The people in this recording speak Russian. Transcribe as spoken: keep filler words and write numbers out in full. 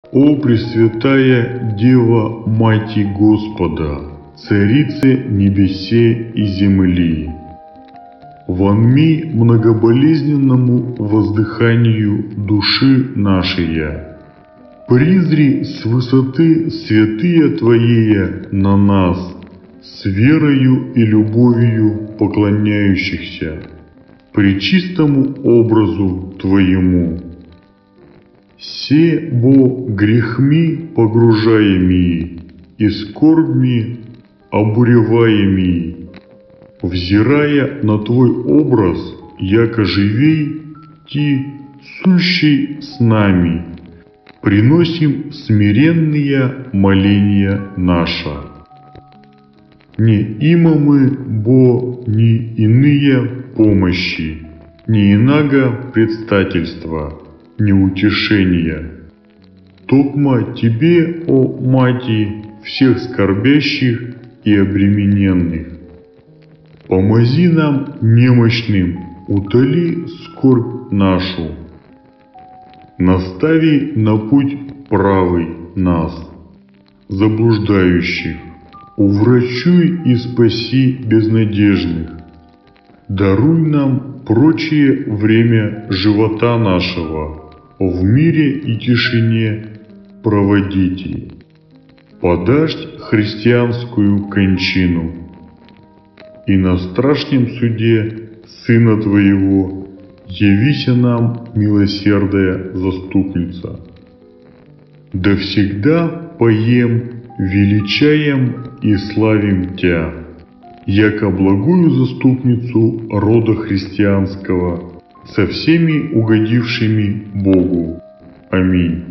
О Пресвятая Дева Мати Господа, Царице небесе и земли, вонми многоболезненному воздыханию души нашей, призри с высоты святые Твоея на нас, с верою и любовью поклоняющихся, пречистому образу Твоему. Се бо грехми погружаемые и скорбми обуреваемые, взирая на Твой образ, яко живей Ти, сущий с нами, приносим смиренные моления наша. Не има мы, бо ни иные помощи, ни инаго предстательства, ни утешения. Токма Тебе, о Мати, всех скорбящих и обремененных. Помози нам, немощным, утоли скорбь нашу. Настави на путь правый нас, заблуждающих. Уврачуй и спаси безнадежных. Даруй нам прочее время живота нашего, в мире и тишине проводите. Подашь христианскую кончину, и на страшном суде Сына Твоего явися нам, милосердная заступница. Да всегда поем, величаем и славим Тя, яко благую заступницу рода христианского, со всеми угодившими Богу. Аминь.